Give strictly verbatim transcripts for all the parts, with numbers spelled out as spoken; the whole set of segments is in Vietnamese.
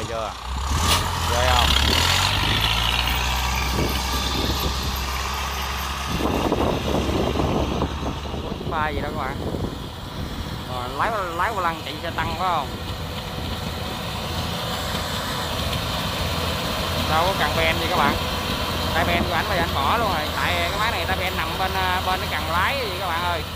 ghê chưa, ghê không? Ba gì đó các bạn. Rồi, lái lái qua lăng chạy xe tăng phải không? Đâu có cần ben gì các bạn. Tay ben của anh bây giờ anh bỏ luôn rồi. Tại cái máy này tay ben nằm bên bên cái cần lái gì các bạn ơi.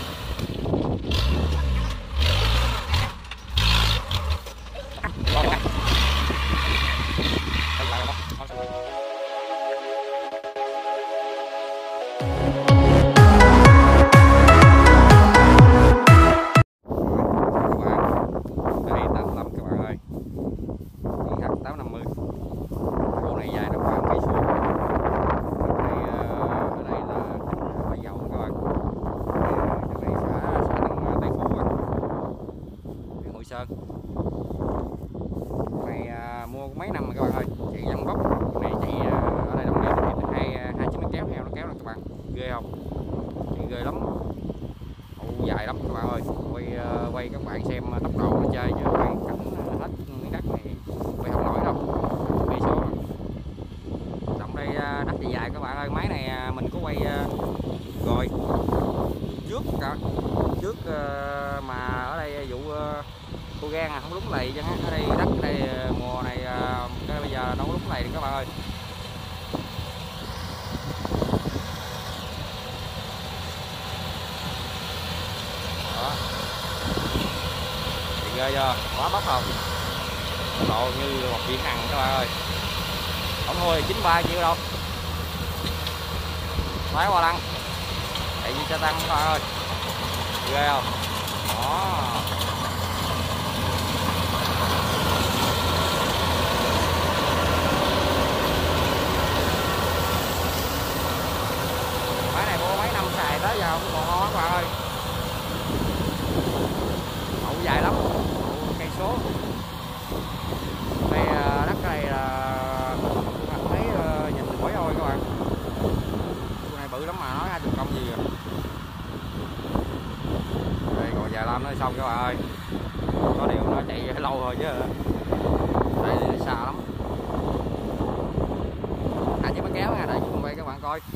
Sơn này à, mua mấy năm rồi các bạn ơi, chạy dòng bốc này chạy à, ở đây đồng nghiệp thì hai hai chiếc máy kéo heo nó kéo lên các bạn, ghê không? Chạy ghê lắm, ồ, dài lắm các bạn ơi. Quay uh, quay các bạn xem tốc độ nó chơi chứ quay cảnh hết miếng đất này quay không nổi đâu. Cây số động đây uh, đất dài dài các bạn ơi. Máy này uh, mình có quay uh, rồi trước cả trước uh, mà ở đây vụ uh, cô gan à, không đúng lầy chứ ở đây đất ở đây mùa này cái bây giờ nó không đúng lầy đi các bạn ơi. Đó, thì ghê chưa, quá bốc không, độ như một viên hằng các bạn ơi. Không thôi chín ba nhiêu đâu, lái qua lăng chạy như xe tăng các bạn ơi, ghê không? Đó, xài tới giờ cũng còn ngon các bạn ơi. Đậu dài lắm, cây số đây đất này là thấy nhìn mỏi thôi các bạn. Cái này bự lắm mà nói hai chục công gì rồi. Đây còn vài năm nữa xong các bạn ơi, có điều nó chạy lâu thôi chứ đây đi xa lắm. Hai chiếc máy kéo nha, để chúng quay các bạn coi.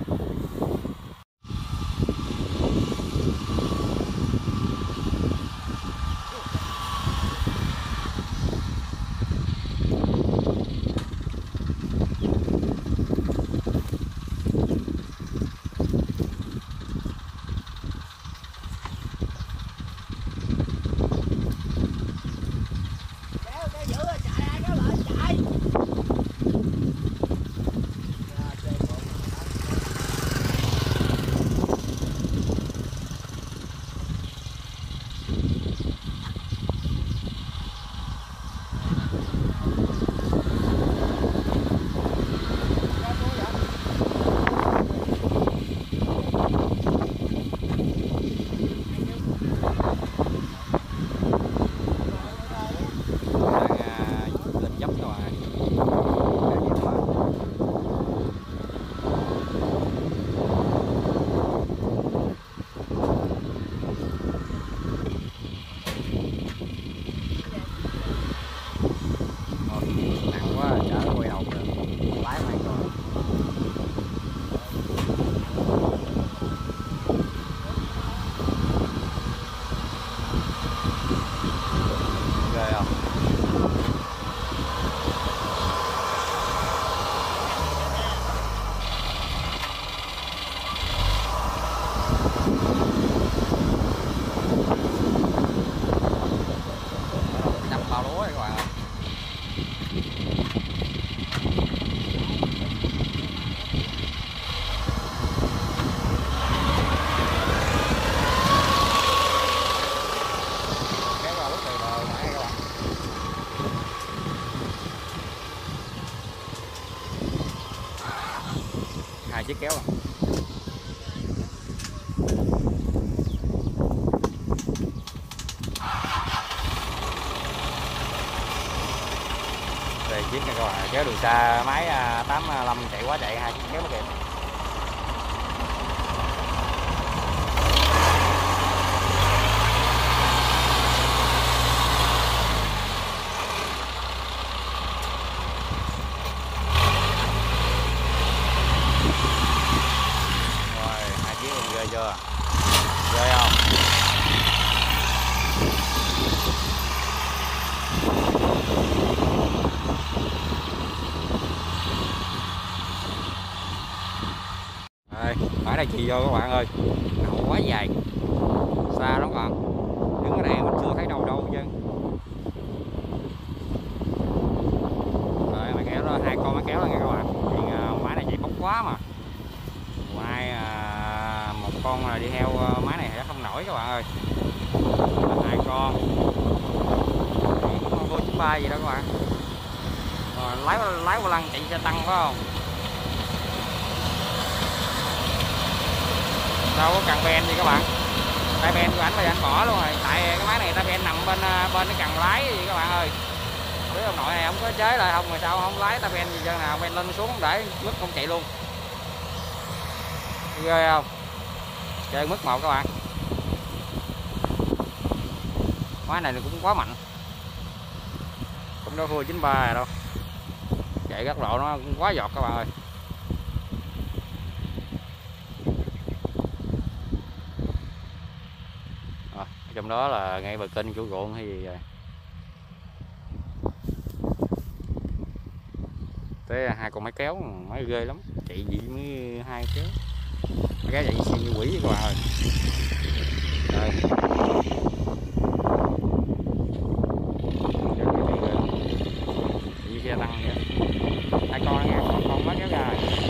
Hai chiếc kéo à. Đây chiếc này các bạn, kéo đường xa máy tám lăm chạy quá chạy, hai chiếc kéo nó kìa. ngoài đây chì vô các bạn ơi, hậu quá dài, xa lắm các bạn, đứng ở đây mình chưa thấy đâu đâu chứ. Rồi máy kéo đó, hai con máy kéo đó nghe các bạn, thì uh, máy này chạy bốc quá mà, hai uh, một con là đi theo uh, máy này thì không nổi các bạn ơi, hai con vô chín ba gì đó các bạn. Rồi, lái lái vô lăng chạy xe tăng phải không? Đâu có cần ben gì các bạn, tay ben của ảnh thì anh bỏ luôn rồi, tại cái máy này tay ben nằm bên bên cái cần lái gì các bạn ơi. Với ông nội này không có chế lại không mà sao không lái tay ben gì cho nào, ben lên xuống không để mất không chạy luôn, ghê không, chơi mất một các bạn. Máy này cũng quá mạnh, cũng đâu thua chín ba rồi đâu, chạy gắt độ nó cũng quá giọt các bạn ơi. À, trong đó là ngay bờ kênh của ruộng hay gì rồi. Thế hai con máy kéo máy ghê lắm, chạy gì mới hai kéo, cái chạy xuyên như quỷ các bạn ơi. Đây. Đi xe tăng vậy. Hai con nghe, con con máy kéo ra.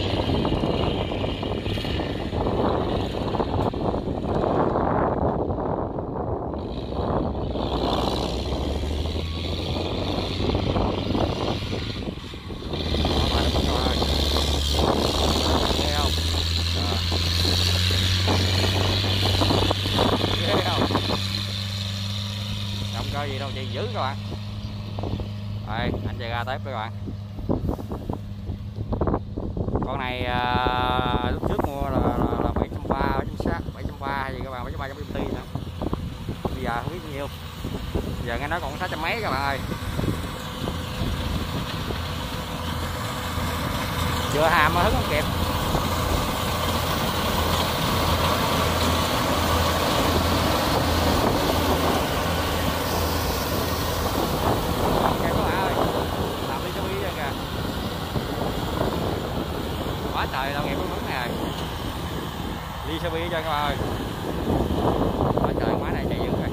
Coi gì đâu chạy dữ các bạn. Đây, anh chạy ra tiếp các bạn. Con này à, lúc trước mua là, là, là bảy trăm ba mươi, bảy trăm sáu mươi, bảy trăm ba mươi hay gì các bạn, bảy trăm ba mươi trăm ti nữa. Bây giờ không biết nhiêu. Giờ nghe nói còn sáu trăm mấy các bạn ơi. Chưa hàm mà hứng không kịp. Quá trời tao nghiệp đúng nè, ly xe bi cho các bạn ơi, quá trời máy này chạy dữ rồi.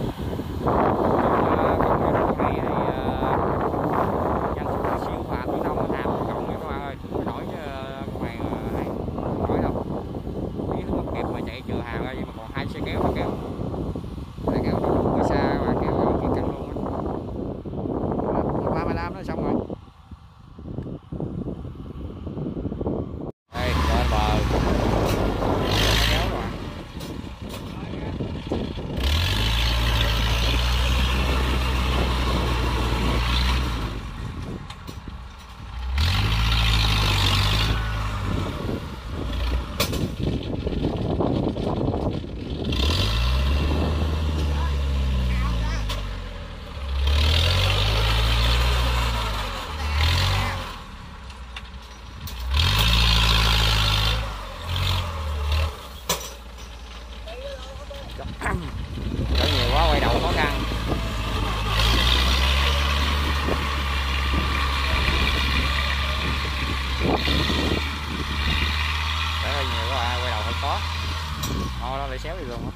Còn con này thì dân siêu phàm với nông hàm cộng nha các bạn ơi, không nổi chứ con này hay không nổi đâu, biết không kịp mà chạy chừa hàm ra gì mà còn hai xe kéo mà kéo, xe kéo đi xa các bạn, kéo kia căng luôn á, ba mươi lăm nó xong rồi. Chở nhiều quá quay đầu khó khăn. Chở hơi nhiều quá quay đầu hơi khó. Thôi đó lại xéo đi luôn á.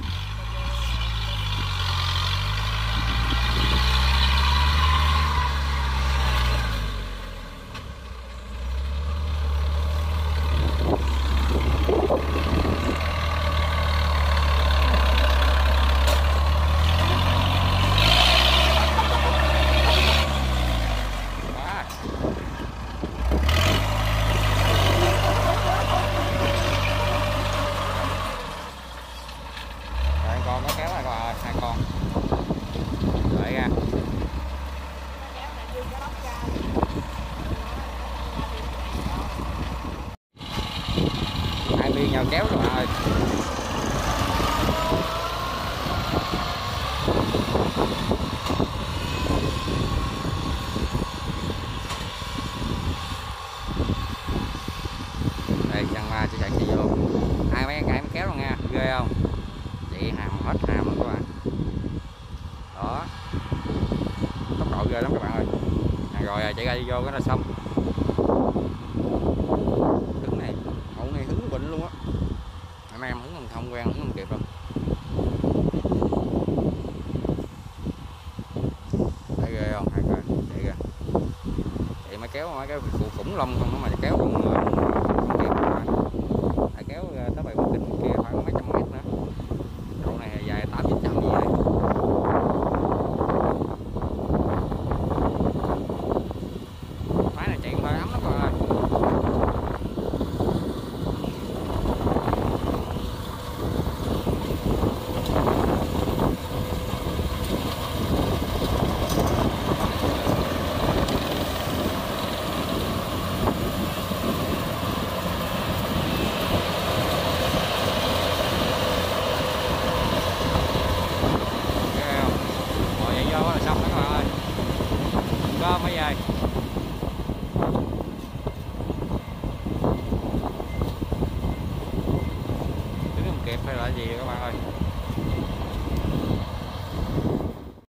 Con có kéo rồi các bạn ơi, hai con đợi ra hai biên nhau kéo các bạn ơi. Đây chăn ma chỉ chạy chị vô hai mấy cái kéo luôn nha, ghê không, chị hàm hết hàm luôn các bạn, đó tốc độ ghê lắm các bạn ơi. À, rồi chạy ra đi vô cái là xong. Hứng này hậu này hứng bệnh luôn á, kéo mấy cái khủng long không, mà kéo con người